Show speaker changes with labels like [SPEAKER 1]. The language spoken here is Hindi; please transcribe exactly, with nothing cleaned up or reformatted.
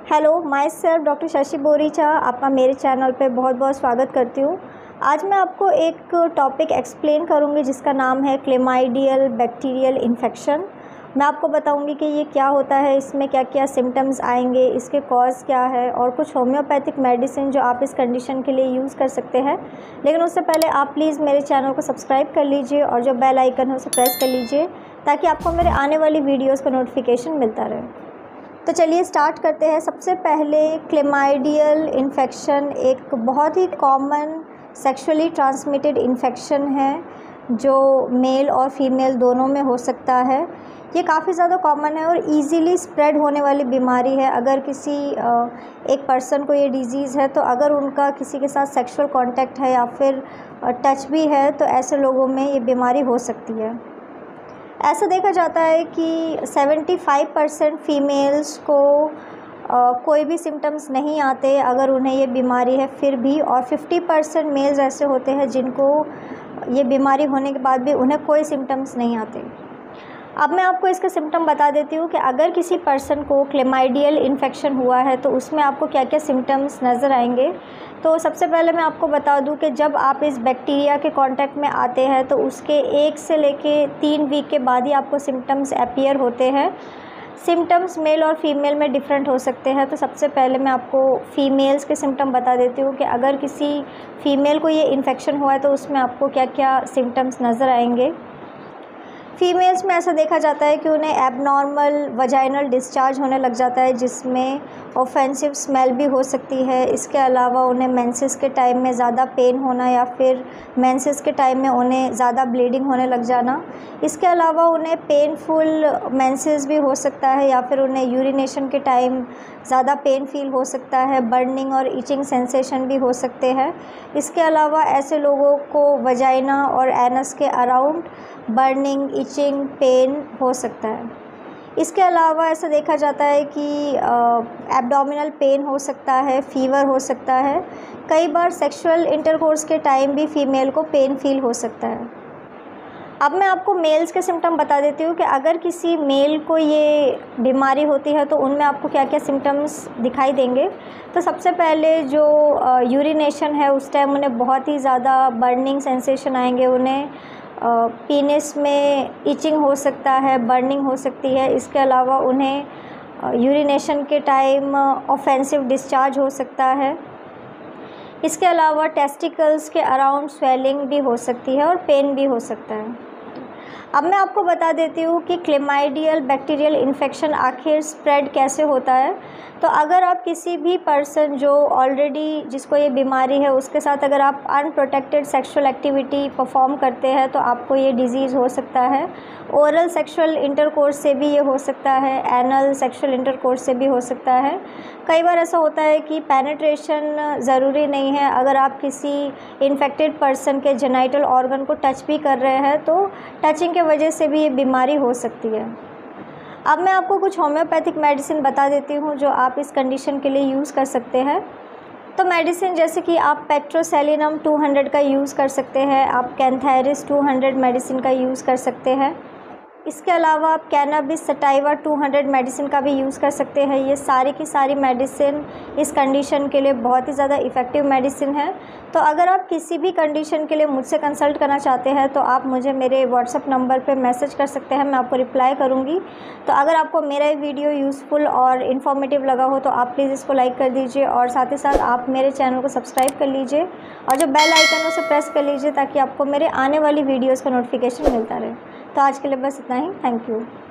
[SPEAKER 1] Hello, my self doctor Shashi Boricha आपका मेरे चैनल पे बहुत बहुत स्वागत करती हूँ। आज मैं आपको एक टॉपिक एक्सप्लेन करूँगी जिसका नाम है क्लेमाइडियल बैक्टीरियल इन्फेक्शन। मैं आपको बताऊँगी कि ये क्या होता है, इसमें क्या क्या सिम्टम्स आएंगे, इसके कॉज क्या है और कुछ होम्योपैथिक मेडिसिन जो आप इस कंडीशन के लिए यूज़ कर सकते हैं। लेकिन उससे पहले आप प्लीज़ मेरे चैनल को सब्सक्राइब कर लीजिए और जो बेल आइकन है उसे प्रेस कर लीजिए ताकि आपको मेरे आने वाली वीडियोज़ का नोटिफिकेशन मिलता रहे। तो चलिए स्टार्ट करते हैं। सबसे पहले क्लेमाइडियल इन्फेक्शन एक बहुत ही कॉमन सेक्सुअली ट्रांसमिटेड इन्फेक्शन है जो मेल और फीमेल दोनों में हो सकता है। ये काफ़ी ज़्यादा कॉमन है और इजीली स्प्रेड होने वाली बीमारी है। अगर किसी एक पर्सन को ये डिजीज़ है तो अगर उनका किसी के साथ सेक्सुअल कांटेक्ट है या फिर टच भी है तो ऐसे लोगों में ये बीमारी हो सकती है। ऐसा देखा जाता है कि पचहत्तर परसेंट फीमेल्स को आ, कोई भी सिम्टम्स नहीं आते अगर उन्हें ये बीमारी है फिर भी, और पचास परसेंट मेल्स ऐसे होते हैं जिनको ये बीमारी होने के बाद भी उन्हें कोई सिम्टम्स नहीं आते। अब मैं आपको इसके सिम्टम बता देती हूँ कि अगर किसी पर्सन को क्लेमाइडियल इन्फेक्शन हुआ है तो उसमें आपको क्या क्या सिम्टम्स नज़र आएंगे। तो सबसे पहले मैं आपको बता दूं कि जब आप इस बैक्टीरिया के कांटेक्ट में आते हैं तो उसके एक से लेके तीन वीक के बाद ही आपको सिम्टम्स अपीयर होते हैं। सिम्टम्स मेल और फीमेल में डिफरेंट हो सकते हैं। तो सबसे पहले मैं आपको फ़ीमेल्स के सिम्टम बता देती हूँ कि अगर किसी फ़ीमेल को ये इन्फेक्शन हुआ है तो उसमें आपको क्या क्या सिम्टम्स नज़र आएंगे। फीमेल्स में ऐसा देखा जाता है कि उन्हें एबनॉर्मल वजाइनल डिस्चार्ज होने लग जाता है जिसमें ऑफेंसिव स्मेल भी हो सकती है। इसके अलावा उन्हें मेंसेस के टाइम में ज़्यादा पेन होना या फिर मेंसेस के टाइम में उन्हें ज़्यादा ब्लीडिंग होने लग जाना। इसके अलावा उन्हें पेनफुल मेंसेस भी हो सकता है या फिर उन्हें यूरिनेशन के टाइम ज़्यादा पेन फील हो सकता है। बर्निंग और इचिंग सेंसेशन भी हो सकते हैं। इसके अलावा ऐसे लोगों को वजाइना और एनस के अराउंड बर्निंग, इचिंग, पेन हो सकता है। इसके अलावा ऐसा देखा जाता है कि एब्डोमिनल पेन हो सकता है, फीवर हो सकता है। कई बार सेक्सुअल इंटरकोर्स के टाइम भी फीमेल को पेन फील हो सकता है। अब मैं आपको मेल्स के सिम्टम बता देती हूँ कि अगर किसी मेल को ये बीमारी होती है तो उनमें आपको क्या क्या सिम्टम्स दिखाई देंगे। तो सबसे पहले जो यूरिनेशन है उस टाइम उन्हें बहुत ही ज़्यादा बर्निंग सेंसेशन आएंगे। उन्हें पीनिस में इचिंग हो सकता है, बर्निंग हो सकती है। इसके अलावा उन्हें यूरिनेशन के टाइम ऑफेंसिव डिस्चार्ज हो सकता है। इसके अलावा टेस्टिकल्स के अराउंड स्वेलिंग भी हो सकती है और पेन भी हो सकता है। अब मैं आपको बता देती हूँ कि क्लेमाइडियल बैक्टीरियल इन्फेक्शन आखिर स्प्रेड कैसे होता है। तो अगर आप किसी भी पर्सन जो ऑलरेडी जिसको ये बीमारी है उसके साथ अगर आप अनप्रोटेक्टेड सेक्सुअल एक्टिविटी परफॉर्म करते हैं तो आपको ये डिजीज़ हो सकता है। ओरल सेक्सुअल इंटरकोर्स से भी ये हो सकता है, एनल सेक्सुअल इंटरकोर्स से भी हो सकता है। कई बार ऐसा होता है कि पेनिट्रेशन ज़रूरी नहीं है। अगर आप किसी इन्फेक्टेड पर्सन के जेनाइटल ऑर्गन को टच भी कर रहे हैं तो टचिंग की वजह से भी ये बीमारी हो सकती है। अब मैं आपको कुछ होम्योपैथिक मेडिसिन बता देती हूँ जो आप इस कंडीशन के लिए यूज़ कर सकते हैं। तो मेडिसिन जैसे कि आप पेट्रोसेलिनम टू हंड्रेड का यूज़ कर सकते हैं, आप कैंथायरिस टू हंड्रेड मेडिसिन का यूज़ कर सकते हैं। इसके अलावा आप cannabis sativa two hundred medicine का भी यूज़ कर सकते हैं। ये सारी की सारी मेडिसिन इस कंडीशन के लिए बहुत ही ज़्यादा इफ़ेक्टिव मेडिसिन है। तो अगर आप किसी भी कंडीशन के लिए मुझसे कंसल्ट करना चाहते हैं तो आप मुझे मेरे व्हाट्सएप नंबर पे मैसेज कर सकते हैं, मैं आपको रिप्लाई करूँगी। तो अगर आपको मेरा ये वीडियो यूज़फुल और इन्फॉर्मेटिव लगा हो तो आप प्लीज़ इसको लाइक कर दीजिए और साथ ही साथ आप मेरे चैनल को सब्सक्राइब कर लीजिए और जो बेल आइकन है उसे प्रेस कर लीजिए ताकि आपको मेरे आने वाली वीडियोज़ का नोटिफिकेशन मिलता रहे। तो आज के लिए बस इतना ही। Thank you.